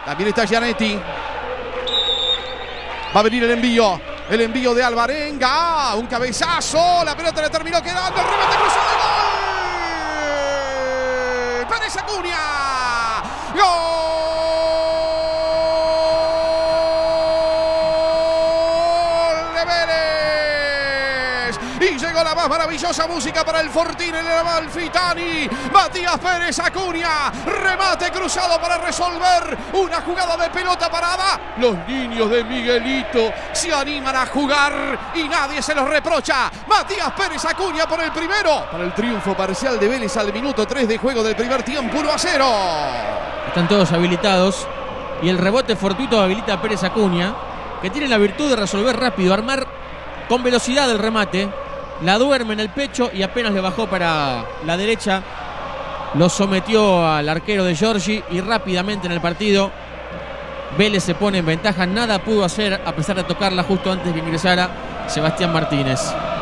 También está Gianetti. Va a venir el envío. El envío de Alvarenga. Un cabezazo. La pelota le terminó quedando. El remate cruzado de gol. Pérez Acuña. ¡Gol! Y llegó la más maravillosa música para el Fortín, el Amalfitani. Matías Pérez Acuña. Remate cruzado para resolver una jugada de pelota parada. Los niños de Miguelito se animan a jugar y nadie se los reprocha. Matías Pérez Acuña por el primero. Para el triunfo parcial de Vélez al minuto 3 de juego del primer tiempo, 1-0. Están todos habilitados. Y el rebote fortuito habilita a Pérez Acuña, que tiene la virtud de resolver rápido, armar con velocidad el remate. La duerme en el pecho y apenas le bajó para la derecha. Lo sometió al arquero de Giorgi y rápidamente en el partido Vélez se pone en ventaja. Nada pudo hacer a pesar de tocarla justo antes de que ingresara Sebastián Martínez.